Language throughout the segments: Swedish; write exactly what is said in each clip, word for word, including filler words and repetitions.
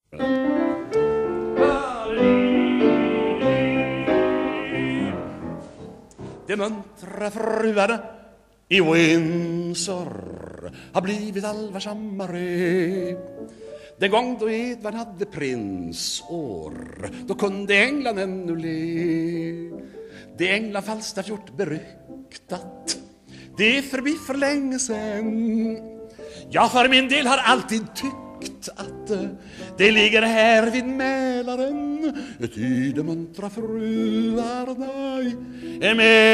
De muntra fruarna i Windsor har blivit allvarsammare. Den gång då Edvard hade prinsår, då kunde England ännu le. Det England Falstaff gjort beryktat, det är förbi för länge sen. Jag för min del har alltid tyckt att det ligger här vid Mälaren, ty de muntra fruarna i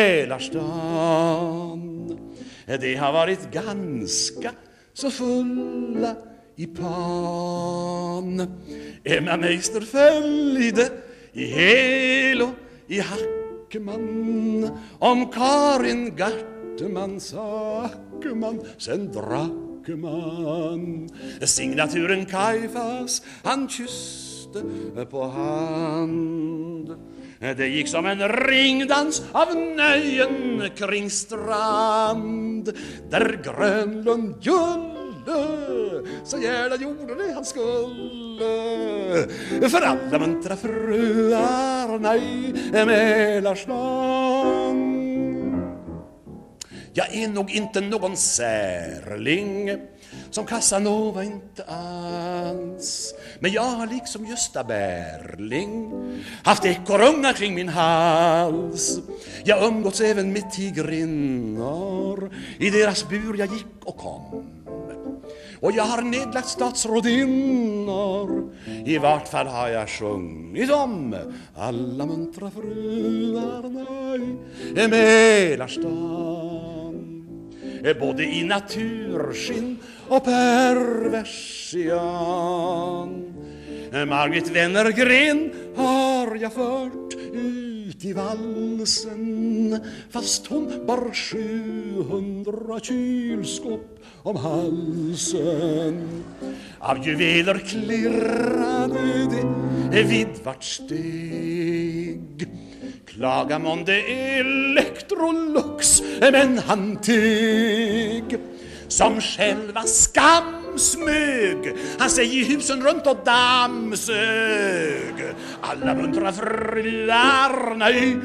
Mälarstan. Det har varit ganska så fulla i pan. Emma Meister följde i Hel och i Hackman, om Karin Gartman Sackman, sen drack man. Signaturen Kajfas han kysste på hand. Det gick som en ringdans av nöjen kring strand, där Grönlund Julle så gärna gjorde det han skulle för alla muntra fruarna i Mälarstan. Jag är nog inte någon särling, som Casanova inte alls, men jag har liksom Gösta Berling haft ekorrungar kring min hals. Jag umgåtts även med tigrinnor, i deras bur jag gick och kom. Och jag har nedlagt statsrådinnor, i vart fall har jag sjungit om alla muntra fruarna i Mälarstan. Både i naturskinn och perversion. Margit Wennergren har jag fört ut i valsen, fast hon bar sjuhundra kylskåp om halsen. Av juveler klirrade det vid vart steg. Klaga månde Electrolux, men han teg. Som själva skamsmög, han säger husen runt och dammsög alla muntra fruarna i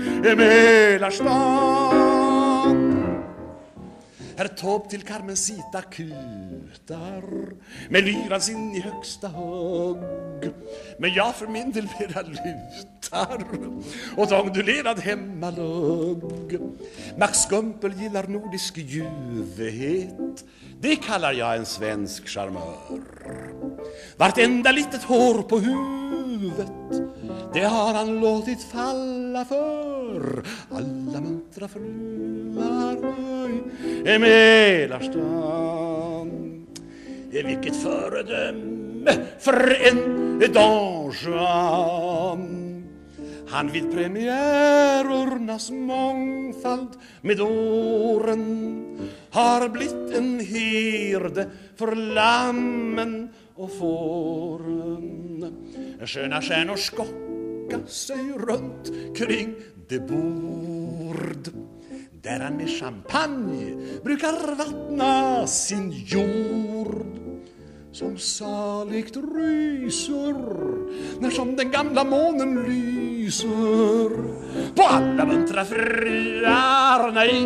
Mälarstan. Herr Taube till Carmencita kutar med lyran sin i högsta hugg, men jag för min del mera lutar och ondulerad hemmalugg. Max Gumpel gillar nordisk ljuvhet, det kallar jag en svensk charmör. Vartenda litet hår på huvudet, det har han låtit falla för alla muntra fruar i Mälarstan. Vilket föredöme för en Don Juan. Han vid premiärernas mångfald med åren har blivit en herde för lammen och fåren. Sköna stjärnor skocka sig runt kring det bord där han med champagne brukar vattna sin jord. Som saligt ryser när som den gamla månen lyser på alla muntra fruarna i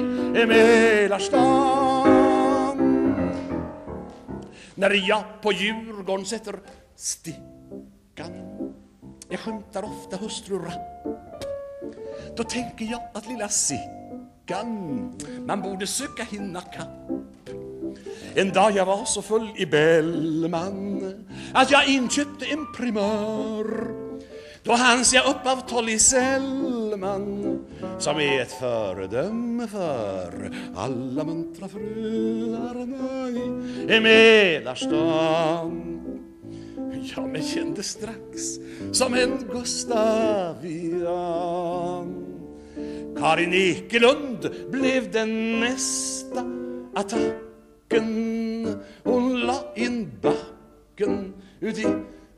Mälarstan. När jag på Djurgården sätter stickan, jag skymtar ofta hustrurapp, då tänker jag att lilla Sickan man borde söka hinna kapp. En dag jag var så full i Bellman att jag inköpte en primör. Då hans jag upp av Tolly Sellman, som är ett föredöme för alla muntra fruarna i Mälarstan. Jag mig kände strax som en Gustavian. Karin Ekelund blev den nästa attacken. Hon la in backen ut i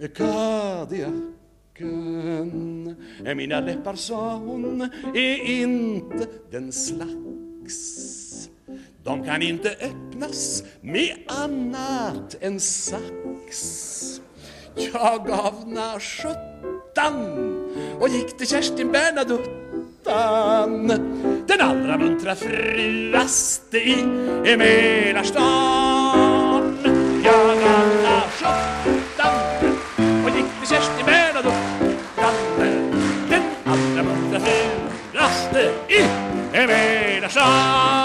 Kadiaken. Mina läppar, sa hon, är inte den slags. De kan inte öppnas med annat än sax. Jag gav na sjutton och gick till Kerstin Bernadottan, den allra muntra fruaste i Mälarstan. Jag gav na sjutton och gick till Kerstin Bernadottan, den allra muntra fruaste i Mälarstan.